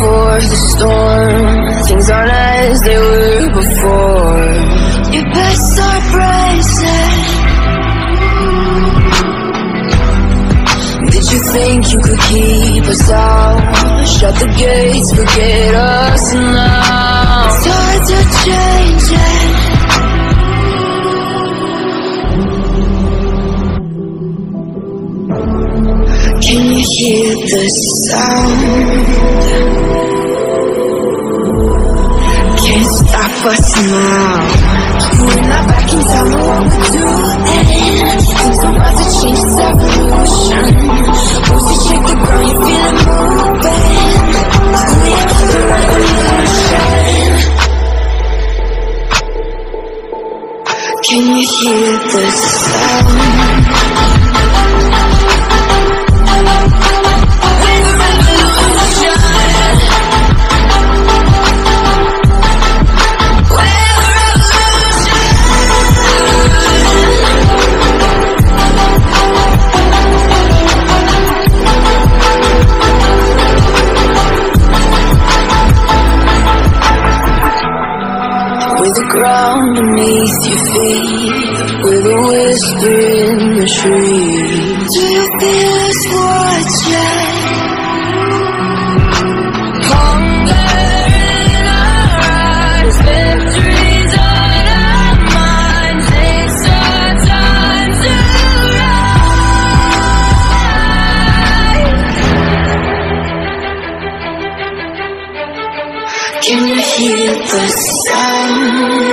before the storm. Things aren't as they were before. You best start bracing. Did you think you could keep us out? Shut the gates, forget us now. It's hard to change it. Can you hear the sound? Can't stop us now. We're not back in town, know what we're doing. Things are about to change, it's evolution. Once you shake the ground, you feel it moving. We're the revolution. Can you hear the sound? Ground beneath your feet, with a whisper in the trees. Do you feel us watching? Hunger in our eyes, victories on our minds. It's our time to rise. Can you hear the sound?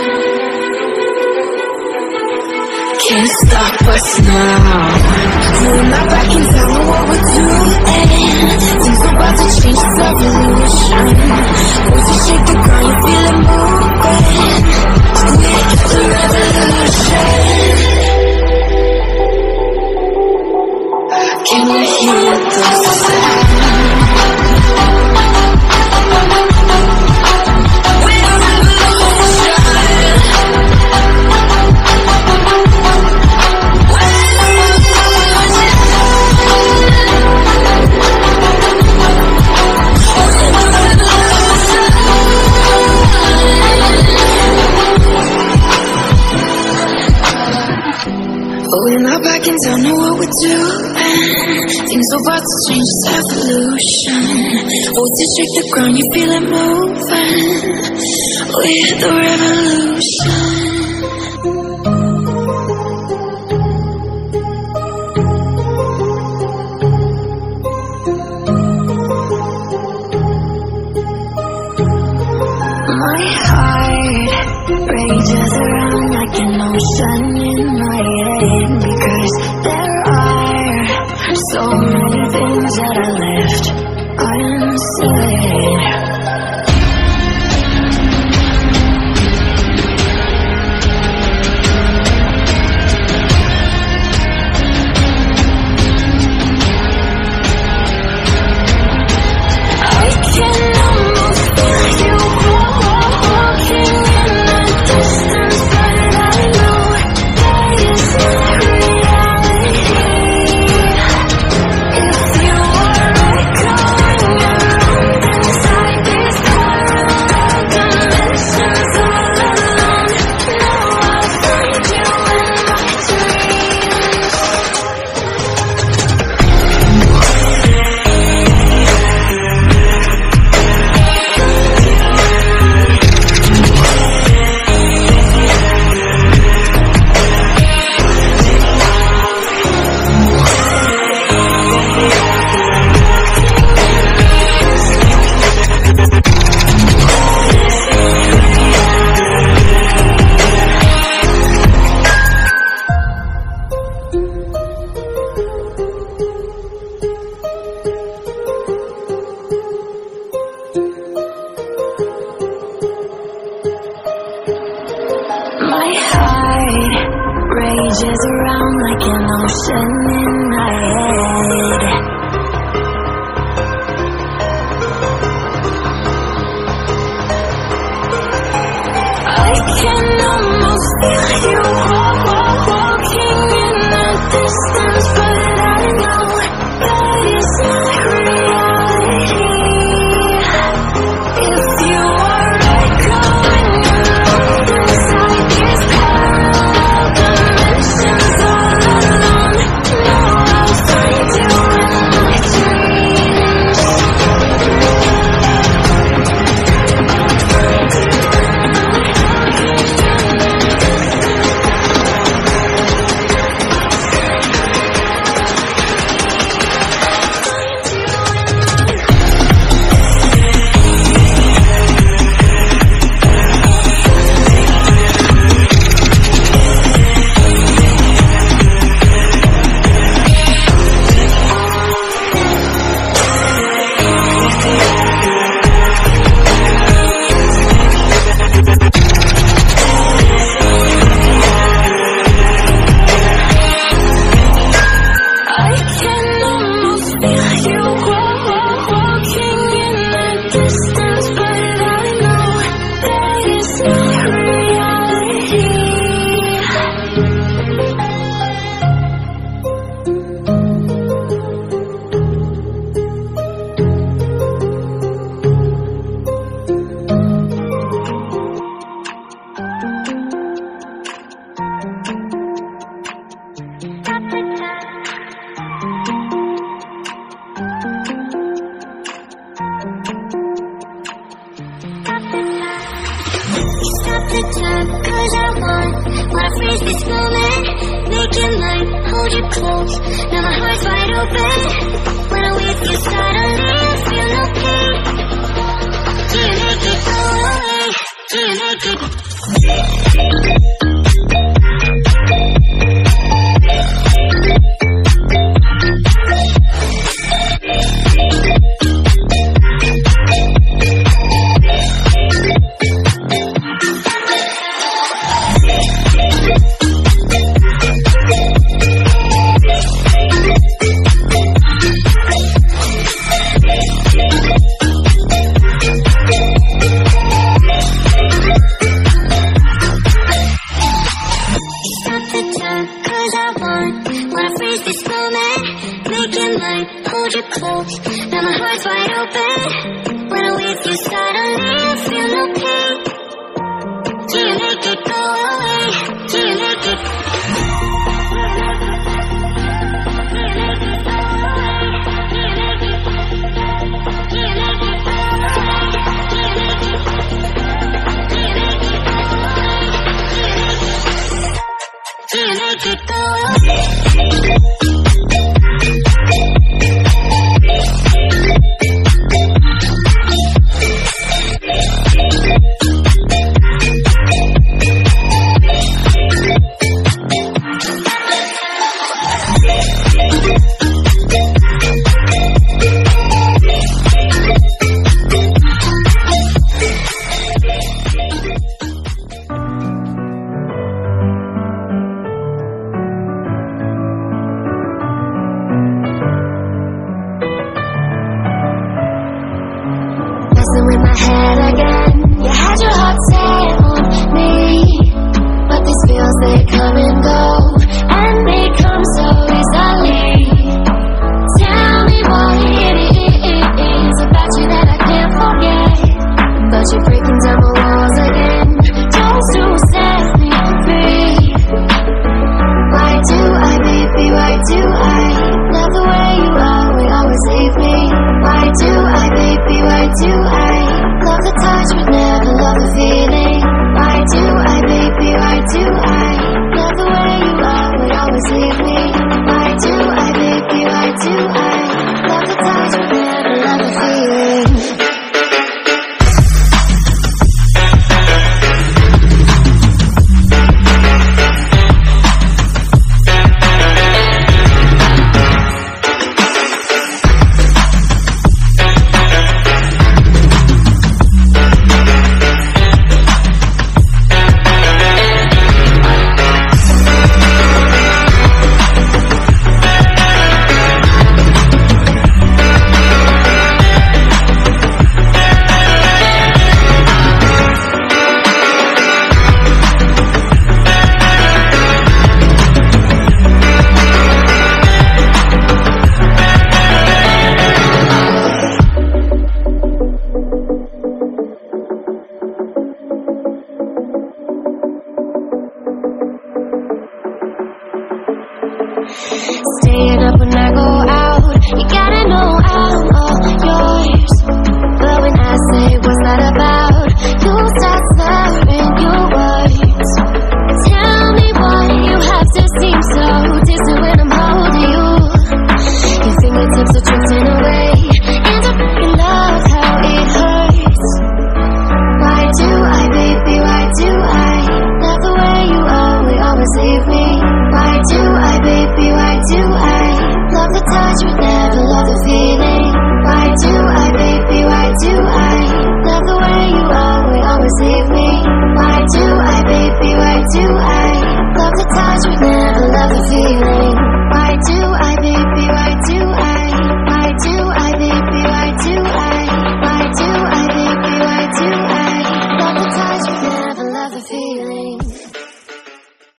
Can't stop us now. We're not back in town, know what we're doing. Things are about to change, it's evolution. Once you shake the ground, you feel it moving. We're the revolution. Can you hear the sound? We're not back in town, know what we're doing. Things are about to change, it's evolution. Once you shake the ground, you feel it moving. We're the revolution. My heart rages around like an ocean in my head, because there are so many things that I left unsaid. I can almost feel you walking in the distance, but I know that it's not reality. If you are echoing around inside these parallel dimensions all alone, now I'll find you in my My heart rages around like an ocean in my head. I can almost feel you walking in the distance, but I know that it's not reality. the time, 'cause I wanna freeze this moment. Make it mine, hold you close. Now my heart's wide open. When I'm with you, suddenly I feel no pain. Can't make it go away. Can't make it. Hold you close, now my heart's wide open. When I'm with you, suddenly I feel no pain. Can't make it go away, can't make it. Can't make it go away. With my head again, you had your heart set on me, but these feels, they come and go, and they come so easily. Tell me what it is about you that I can't forget, but you're breaking down my walls again, just to set me free. Why do I, baby, why do I love the way you are, we always leave me? Why do I, baby, why do I love the touch but never love the feeling? Why do I, baby, why do I love the way you are, would always leave me? Why do I, baby, why do I love the touch but never love the feeling? Staying up when I go out, you gotta know I'm all yours. But when I say what's that about, you start slurring your words. Tell me why you have to seem so distant when I'm holding you. Your fingertips are drifting away, and I really love how it hurts. Why do I, baby, why do I love the way you are, we always leave me? Why do I, baby, why do I love the touch but never love the feeling? Why do I, baby, why do I love the way you are, we always leave me? Why do I, baby, why do I love the touch but never love the feeling?